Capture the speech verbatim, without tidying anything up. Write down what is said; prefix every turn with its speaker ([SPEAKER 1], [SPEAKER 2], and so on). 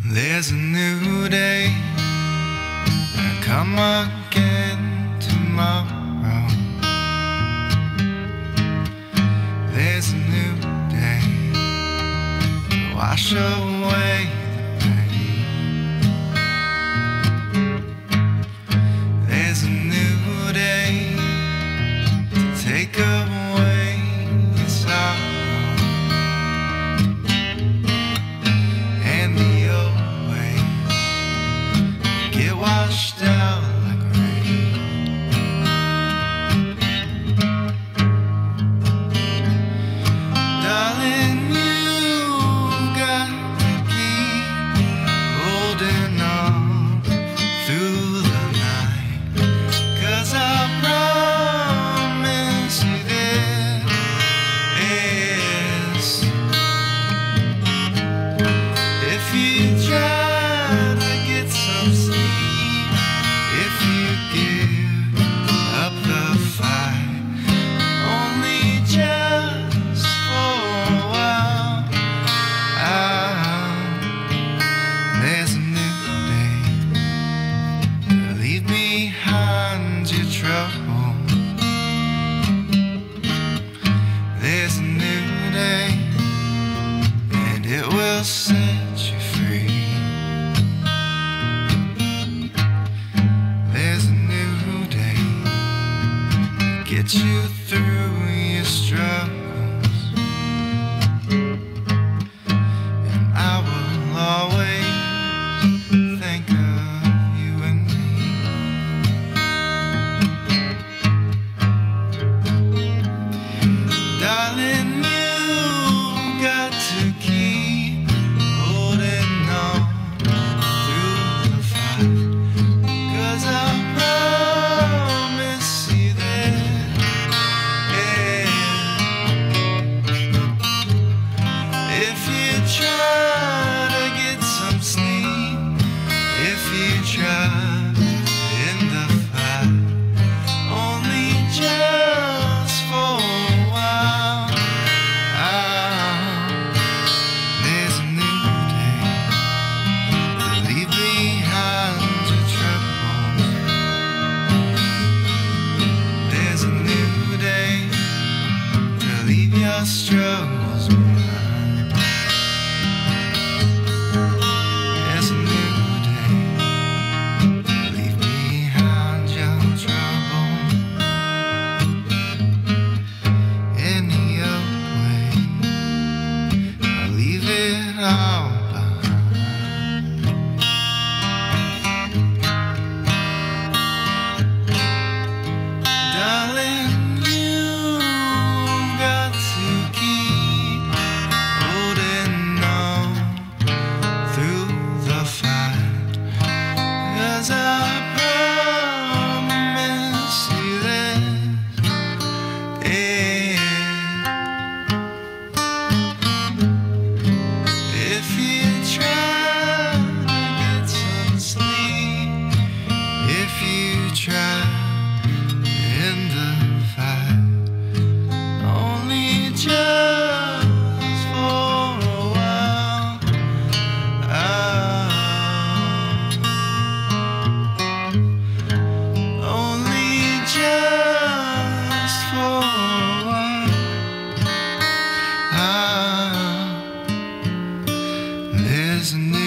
[SPEAKER 1] There's a new day, I come again tomorrow. There's a new day to wash away the pain. There's a new day to take away your sorrow. Get washed out like rain. Darling, you got to keep holding on through the night, 'cause I promise you this, if you try to get some sleep, if you give up the fight, only just for a while, ah, there's a new day to leave behind your trouble. There's a new day, and it will set you free. Get you through your struggles, and I will always think of you and me. Darling, you got to keep holding on through the fight, 'cause I promise you that if you try to get some sleep, if you try in the fight, only just for a while, ah, there's a new day to leave behind your troubles. There's a new day to leave your struggles behind. There's a new day to leave behind your trouble. Any old way, I'll leave it all behind. Darling, you got to keep holding on through the fight, 'cause I promise you this, yeah. If you try to get some sleep, if you try in the fight, only just for a while, ah, only just for a while, ah, there's a new